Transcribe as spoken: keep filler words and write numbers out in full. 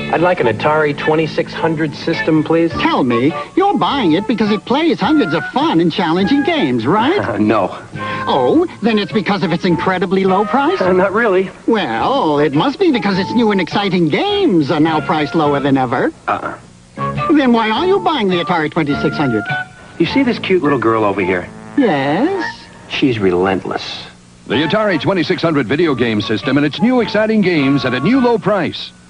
I'd like an Atari twenty-six hundred system, please. Tell me, you're buying it because it plays hundreds of fun and challenging games, right? Uh, no. Oh, then it's because of its incredibly low price? Uh, not really. Well, it must be because its new and exciting games are now priced lower than ever. Uh-uh. Then why are you buying the Atari twenty-six hundred? You see this cute little girl over here? Yes? She's relentless. The Atari twenty-six hundred video game system and its new exciting games at a new low price.